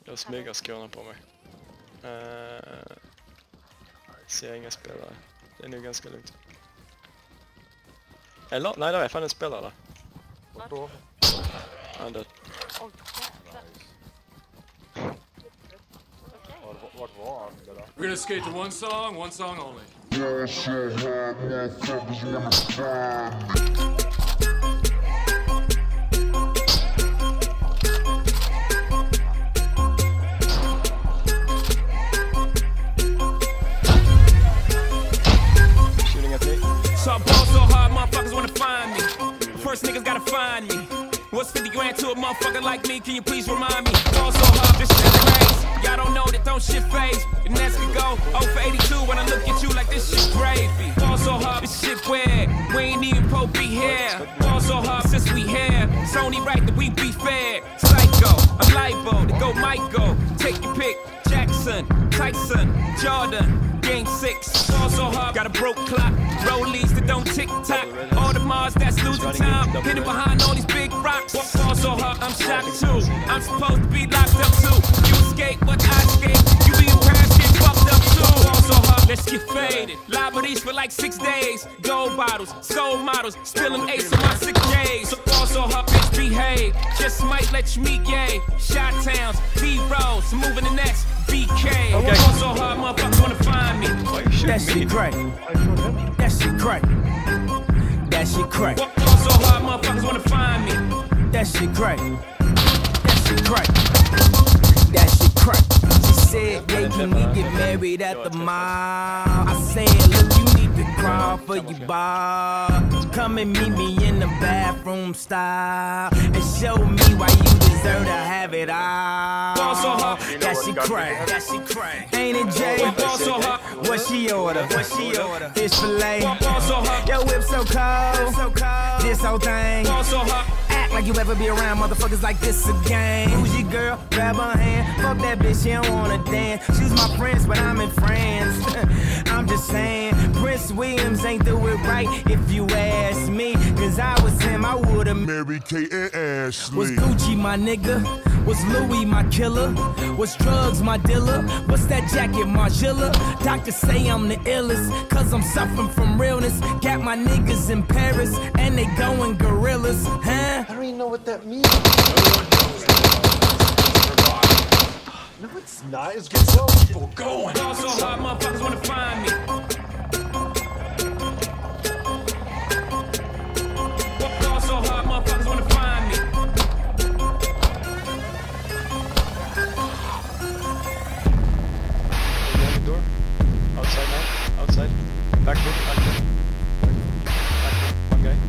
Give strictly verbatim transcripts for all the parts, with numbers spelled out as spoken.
Jag smyger skåna på mig. Uh, ser inga spelare. Det är nog ganska lugnt. Eller? Nej, det är fan en spelare där. Vadå? Han död. Åh jävlar. Vart var han det där? We're gonna skate to one song, one song only. So I ball so hard, motherfuckers wanna find me. First niggas gotta find me. What's fifty grand to a motherfucker like me? Can you please remind me? Ball so hard, this shit crazy. Y'all don't know that don't shit phase. The next could go oh for eighty-two when I look at you like this shit gravy. Ball so hard, this shit weird. We ain't even pro be here. Ball so hard since we here. It's only right that we be fair. Psycho, I'm libo to go Michael. Take your pick. Jackson, Tyson, Jordan. Game six, ball so hard, got a broke clock. Rollies that don't tick tock. All the Mars that's losing time. Hidden behind all these big rocks. Ball so hard, I'm shocked too. I'm supposed to be locked up too. You escape, but I escape. You be in Paris, get fucked up too. Ball so hard, let's get faded. Liberties for like six days. Gold bottles, soul models, spilling ace on my sick days. So ball so hard, bitch behave. Just might let you meet gay. Shot towns, B-rolls, moving the next. B K. Okay. Ball so hard, motherfuckers wanna find me. That shit crack. That shit crack. That shit crack. Ball so hard, motherfuckers wanna find me. That shit crack. That shit crack. That shit crack. She said, yeah, can we get married at the mall? I said, look, you need to crawl for your bar. Come and meet me in the bathroom style and show me why you deserve to have it all. Ball so hard. That shit crack. That shit crack. Ain't it Jay? Ball so hard. What she order? What she order? Fish fillet. Ball so hard. Yo, whip so cold. So cold. This whole thing. Ball so hard. Act like you ever be around motherfuckers like this again. Who's your girl? Grab her hand. Fuck that bitch, she don't wanna dance. She's my friends, but I'm in France. I'm just saying, Prince Williams ain't do it right if you ask me. Cause I was him, I would've Mary Kate and Ashley. Was Gucci my nigga? Was Louis my killer? Was drugs my dealer? What's that jacket, Margilla? Doctors say I'm the illest, cause I'm suffering from realness. Got my niggas in Paris, and they going gorillas, huh? I don't even know what that means. No, it's not. It's get some people going. Ball so hard, motherfuckers wanna find me. Ball so hard, motherfuckers wanna find me. Door. Outside now. Outside. Back door. Back door. Back door. One guy.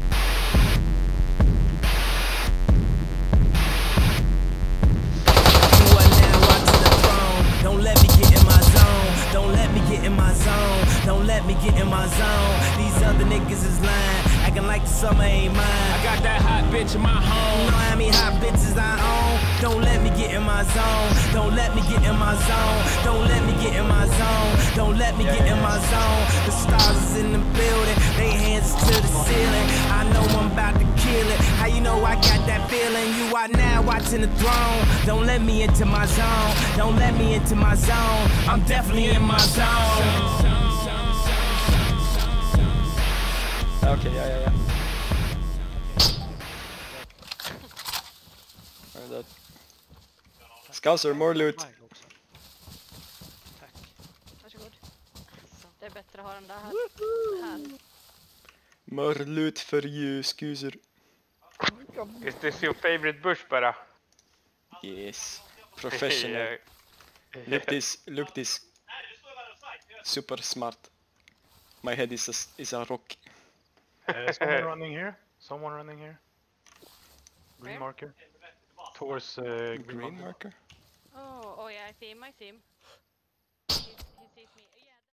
You are now watching the throne. Don't let me get in my zone. Don't let me get in my zone. Don't let me get in my zone. These other niggas is lying, acting like the summer ain't mine. I got that hot bitch in my home. You know how many hot bitches I own. Don't let me get in my zone. Don't let me get in my zone. Don't let me get in my zone. Don't let me get in my zone. The stars is in the building. They hands to the ceiling. I know I'm about to kill it. How you know I got that feeling? You are now watching the throne. Don't let me into my zone. Don't let me into my zone. I'm definitely in my zone. Okay, yeah, yeah, yeah. That. Scouser, more loot. Tack. Varsågod. Det är bättre att ha den där här. här. More loot for you, Scouser. Is this your favorite bush, berra? Yes. Professional. Look this, look this. Super smart. My head is a, is a rock. Uh, someone running here. Someone running here. Green Where? marker. Towards uh, green, Green marker. marker? Oh, oh yeah, I see him, I see him. He, he sees me.